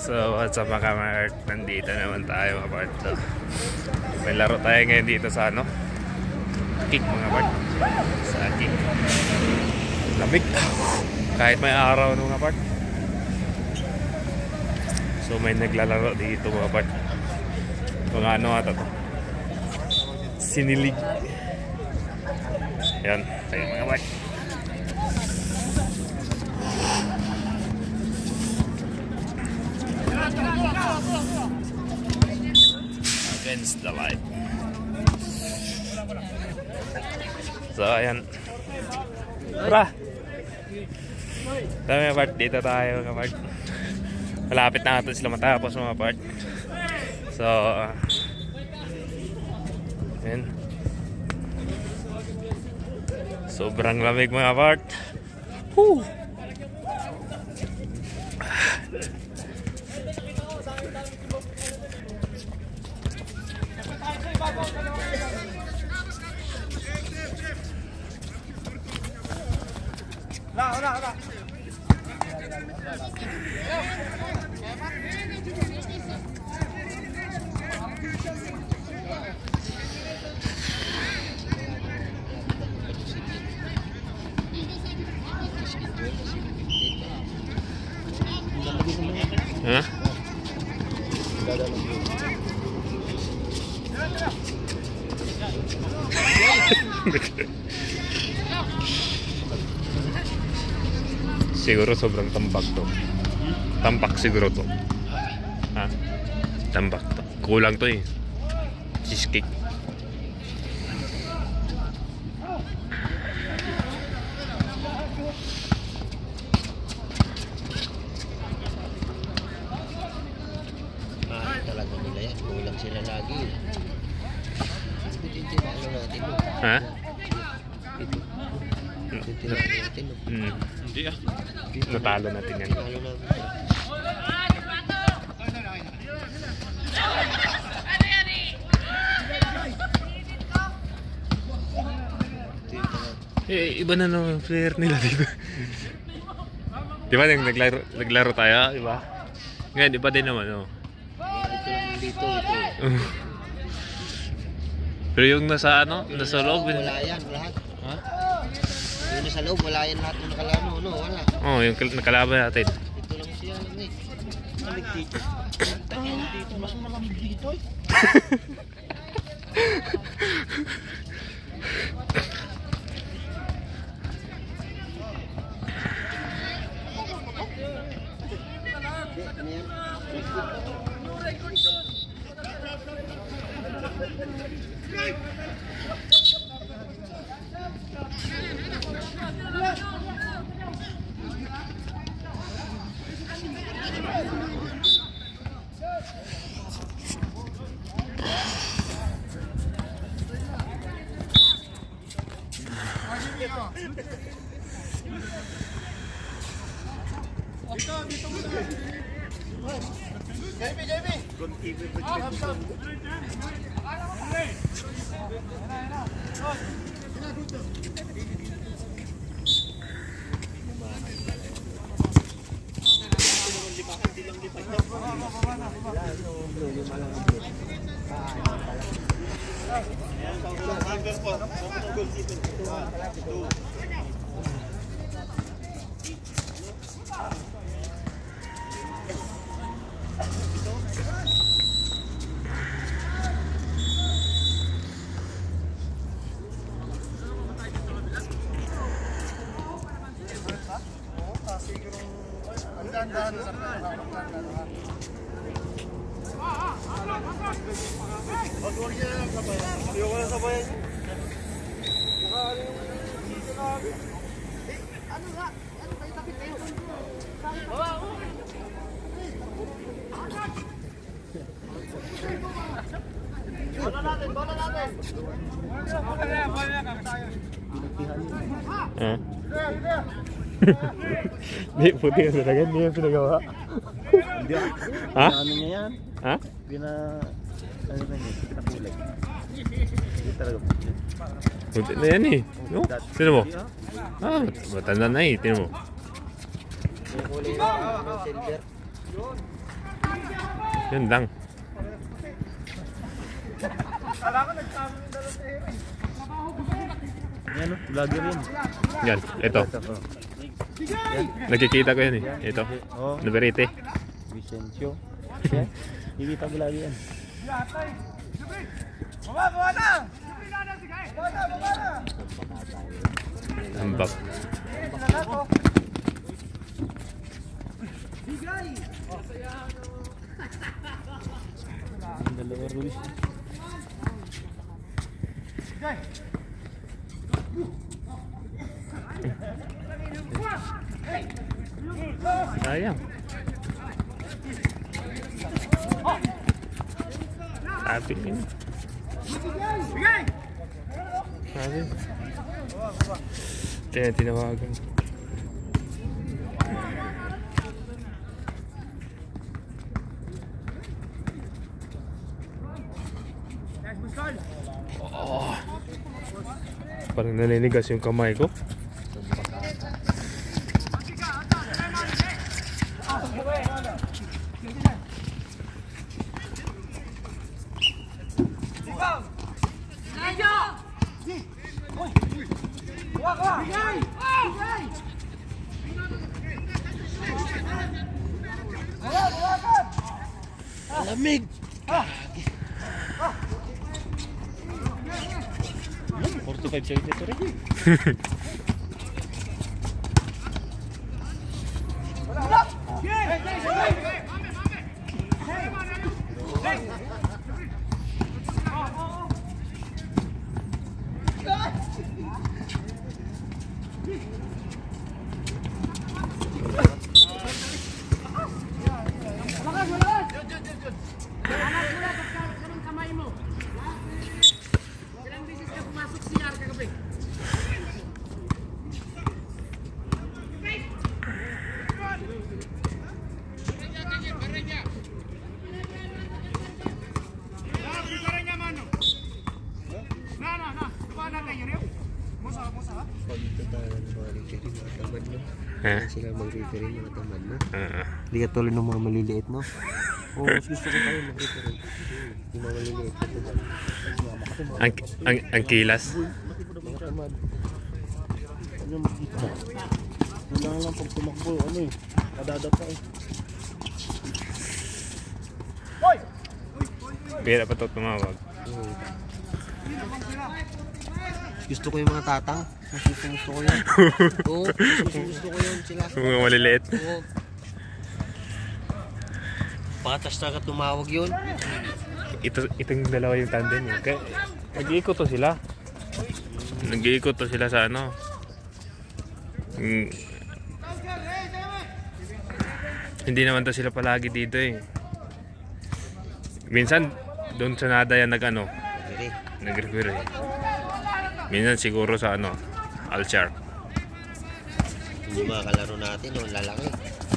So what's up mga Mart? Nandito naman tayo mga Mart. So, may laro tayo ngayon dito sa ano? Kick mga Mart. Sa kick. Lamig. Kahit may araw no mga Mart. So may naglalaro dito mga Mart. Kung ano ata to? Sinilig. Yan. Tayo mga Mart. Against the light. So ayan. Tara. Tara mga part, dito tayo mga part. Malapit na natin sila matapos mga part. So ayan. Sobrang lamig mga part. Woo! Hah? Siguro sobrang tambak to. Tampak siguro to. Ha? Tambak to. Kulang to eh. Cheesecake. Talaga nila yan. Kulang sila lagi. Tinalo natin. Ha? Tinalo natin. Hindi ah. Natalo natin yan. Tinalo natin. Eh, iba na naman player nila dito. Di ba naglaro tayo, di ba? Ngayon, iba din naman, oh. Ito lang dito, ito. Pero yung nasa ano, nasa loob. Wala yan, lahat. Ha? Yung nasa loob, wala yan lahat ng nakalano, no? Wala. Oh, yung nakalaban natin. Ito lang siya, Nick. Malamig dito. Dito, mas malamig dito, eh. Di, puti ka talaga. Hindi yung pinagawa. Hindi. Ha? Ano niya yan? Ha? Ano ba niya? Pinakulay. Hindi talaga puti. Puti na yan eh. No? Sino mo? Ah, matanda na eh. Tino mo. May kulay na silver. Yun lang. Yan o, vlogger yun. Yan, ito. Nakikita ko yan eh. Ito. Oh, Naberite. Vicencio. Yan, ibita mo lagi yan. Ambak. Ang dalawa Ruiz. Sayang. Sabi ini. Sabi. Kaya tinawagan. Oh. Parang naninigas yung kamay ko. Lamig! 45 siya ito rin. Sila mag-referee mga tamad na. Hindi ka tuloy ng mga maliliit, no? Oo, mas gusto ko tayo mag-referee. Yung mga maliliit. Ang kilas. Mga tamad. Ano makita? Wala lang pag tumakbo. Ano eh? Kadadapa eh. Bira pa ito tumawag. Gusto ko yung mga tatang. Mas gusto ko yan. Oo, gusto ko yun sila. Mga maliliit. Oo. Patas na ka tumawag yun. Itong dalawa yung tandem eh. Nag-iikot to sila. Nag-iikot to sila sa ano. Hindi naman to sila palagi dito eh. Minsan doon sa nada yan nag-referee. Minsan siguro sa ano, Alchar. Yung mga kalaro natin, yung lalaki.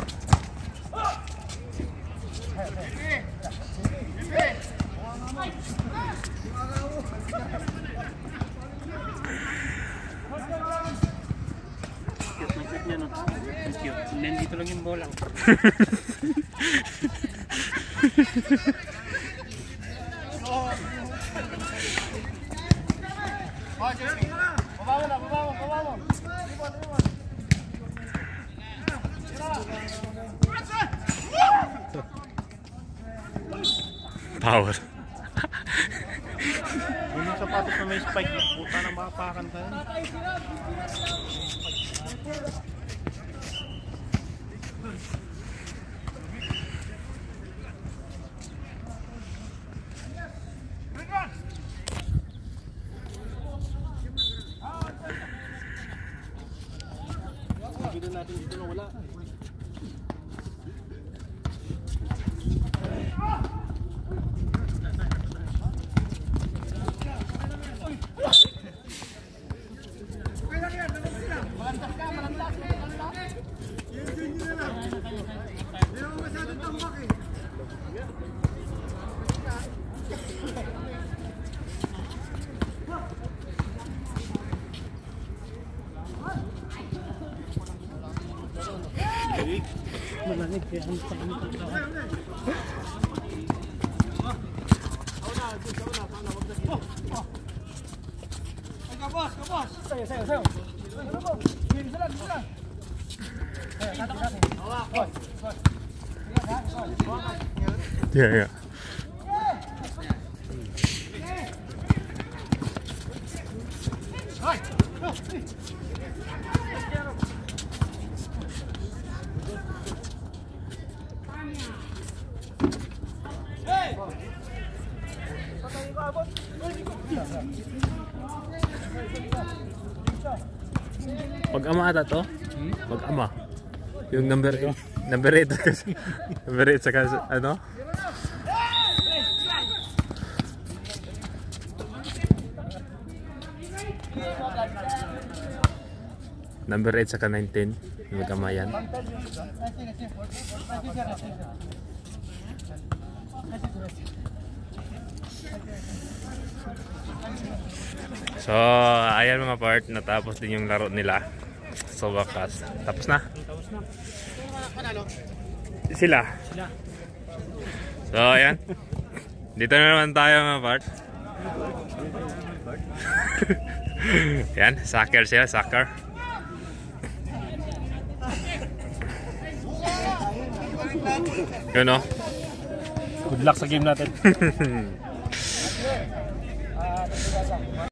Cute niya, no? Cute. Nandito lang yung bola. Power. Yung sapatos na may spike, puta na mapakan ka. Dito natin dito na wala. Malamig kaya ang Yeah, yeah. Mag-ama ata to? Mag-ama. Yung number 8 number 8 saka ano? Number 8 saka 19 yung mag-ama yan. So, ayan mga part, natapos din yung laro nila. So, wakas. Tapos na? Sila. So, ayan. Dito na naman tayo mga part. Ayan, soccer sila, soccer. Yun o. Good luck sa game natin.